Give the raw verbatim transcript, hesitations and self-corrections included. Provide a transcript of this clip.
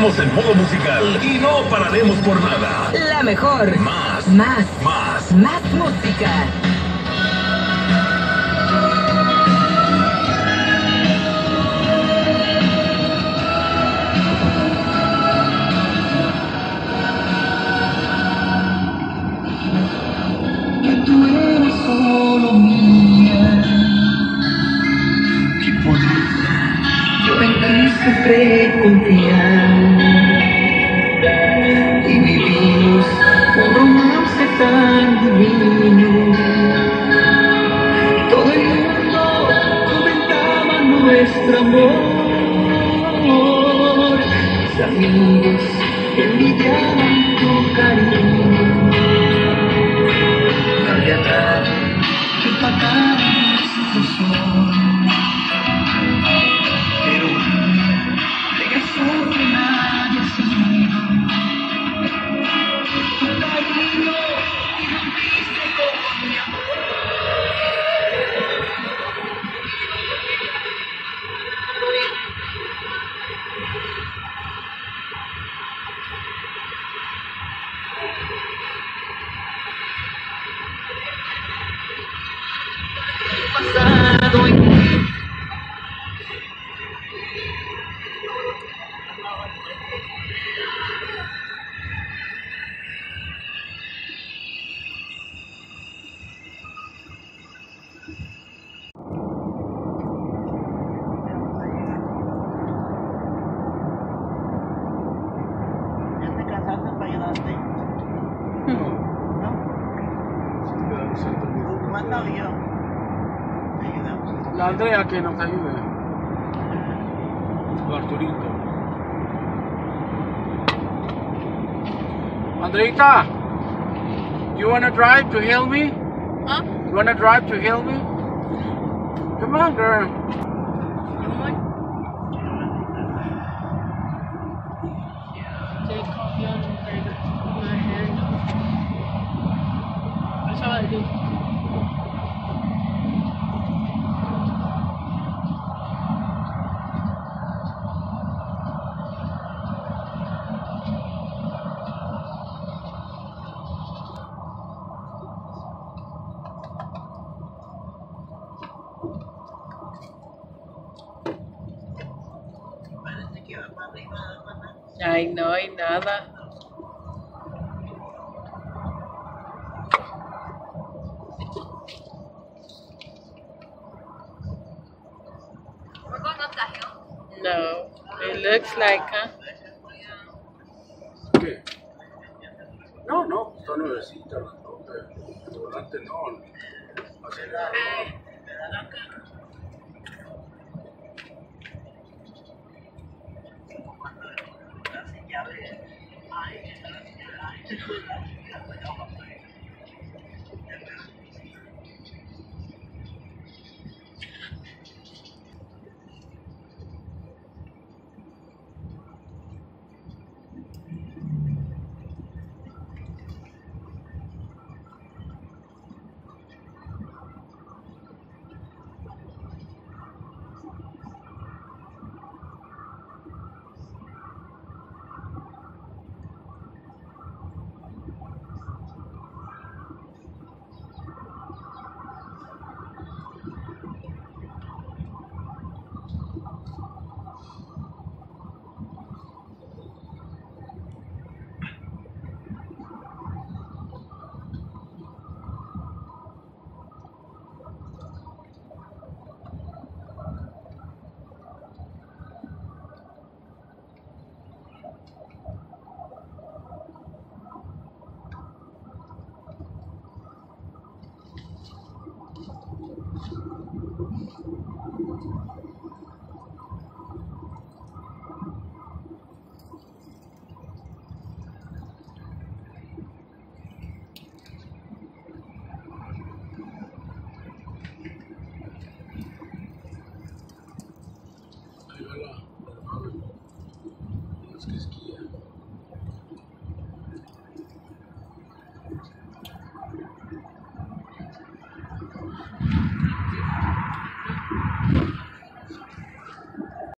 Estamos en modo musical y no pararemos por nada. La mejor. Más. Más. Más. Más música. Que tú eres solo mía, que por yo en ti siempre confiar y vivimos un romance tan divino. Todo el mundo comentaba nuestro amor, mis amigos envidiaban tu cariño. No había nada que pagara nuestro sol, pero un día regresó de nadie sin tu cariño y rompiste con mi amor. Pasado en ti. ¿Ya te casaste para ayudarte? ¿No? ¿Cuándo yo? La Andrea que nos ayude. O Arturito. Andreita, you wanna drive to Hilmy? Huh? You wanna drive to Hilmy? Come on, girl. Take coffee on my hand. That's all I do. Parece que va para arriba, hermana. Ay, no hay nada. We're going up that hill. No, it looks like, huh? ¿Qué? No, no, está nuevecita. No, el volante no. Acelera. Ahí va la, la, la, la, la, la, la, la, la,